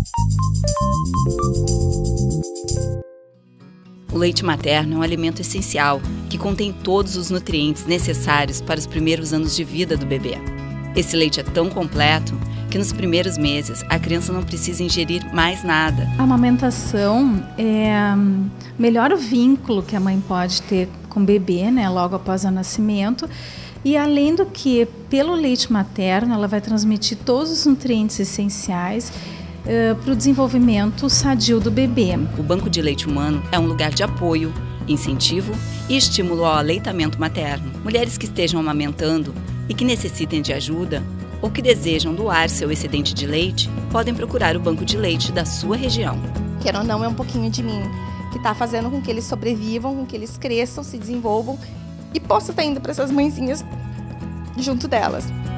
O leite materno é um alimento essencial que contém todos os nutrientes necessários para os primeiros anos de vida do bebê. Esse leite é tão completo que nos primeiros meses a criança não precisa ingerir mais nada. A amamentação melhora o vínculo que a mãe pode ter com o bebê, né, logo após o nascimento. E além do que, pelo leite materno, ela vai transmitir todos os nutrientes essenciais para o desenvolvimento sadio do bebê. O banco de leite humano é um lugar de apoio, incentivo e estímulo ao aleitamento materno. Mulheres que estejam amamentando e que necessitem de ajuda ou que desejam doar seu excedente de leite podem procurar o banco de leite da sua região. Quer ou não, é um pouquinho de mim que está fazendo com que eles sobrevivam, com que eles cresçam, se desenvolvam e possam estar indo para essas mãezinhas junto delas.